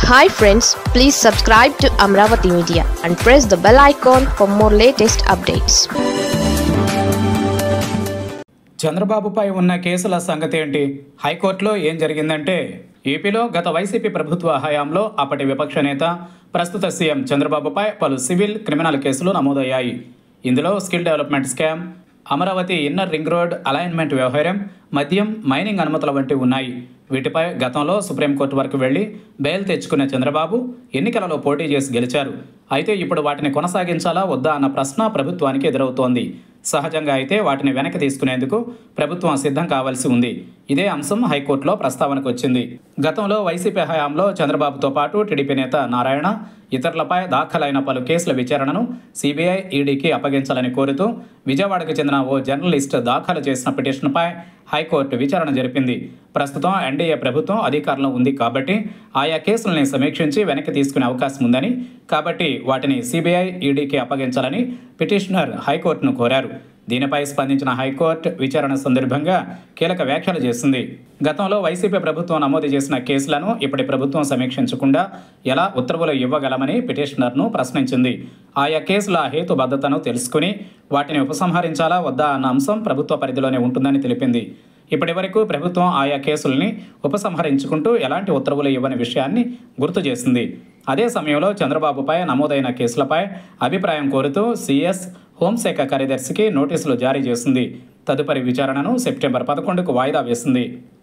Hi friends, please subscribe to Amravati Media and press the bell icon for more latest updates. చంద్రబాబుపై ఉన్న కేసుల సంగతి ఏంటి? హైకోర్టులో ఏం జరిగిందంటే, ఏపీలో గత వైసీపీ ప్రభుత్వ హయాంలో అప్పటి విపక్ష నేత, ప్రస్తుత సీఎం చంద్రబాబుపై పలు సివిల్, క్రిమినల్ కేసులు నమోదయ్యాయి. ఇందులో skill development scam, Amaravati inner ring road alignment వ్యవహారం, మద్యం, మైనింగ్ అనుమతుల వంటివి ఉన్నాయి. వీటిపై గతంలో సుప్రీంకోర్టు వరకు వెళ్లి బెయిల్ తెచ్చుకున్న చంద్రబాబు ఎన్నికలలో పోటీ చేసి గెలిచారు. అయితే ఇప్పుడు వాటిని కొనసాగించాలా వద్దా అన్న ప్రశ్న ప్రభుత్వానికి ఎదురవుతోంది. సహజంగా అయితే వాటిని వెనక్కి తీసుకునేందుకు ప్రభుత్వం సిద్ధం కావాల్సి ఉంది. ఇదే అంశం హైకోర్టులో ప్రస్తావనకు వచ్చింది. గతంలో వైసీపీ హయాంలో చంద్రబాబుతో పాటు టీడీపీ నేత నారాయణ, ఇతరులపై దాఖలైన పలు కేసుల విచారణను సిబిఐ, ఈడీకి అప్పగించాలని కోరుతూ విజయవాడకు చెందిన ఓ జర్నలిస్ట్ దాఖలు చేసిన పిటిషన్పై హైకోర్టు విచారణ జరిపింది. ప్రస్తుతం ఎన్డీఏ ప్రభుత్వం అధికారంలో ఉంది కాబట్టి ఆయా కేసుల్ని సమీక్షించి వెనక్కి తీసుకునే అవకాశం ఉందని, కాబట్టి వాటిని సిబిఐ, ఈడీకి అప్పగించాలని పిటిషనర్ హైకోర్టును కోరారు. దీనిపై స్పందించిన హైకోర్టు విచారణ సందర్భంగా కీలక వ్యాఖ్యలు చేసింది. గతంలో వైసీపీ ప్రభుత్వం నమోదు చేసిన కేసులను ఇప్పటి ప్రభుత్వం సమీక్షించకుండా ఎలా ఉత్తర్వులు ఇవ్వగలమని పిటిషనర్ను ప్రశ్నించింది. ఆయా కేసుల హేతుబద్ధతను తెలుసుకుని వాటిని ఉపసంహరించాలా వద్దా అన్న అంశం ప్రభుత్వ పరిధిలోనే ఉంటుందని తెలిపింది. ఇప్పటి వరకు ప్రభుత్వం ఆయా కేసుల్ని ఉపసంహరించుకుంటూ ఎలాంటి ఉత్తర్వులు ఇవ్వని విషయాన్ని గుర్తు చేసింది. అదే సమయంలో చంద్రబాబుపై నమోదైన కేసులపై అభిప్రాయం కోరుతూ సీఎస్, హోంశాఖ కార్యదర్శికి నోటీసులు జారీ చేసింది. తదుపరి విచారణను సెప్టెంబర్ 11కు వాయిదా వేసింది.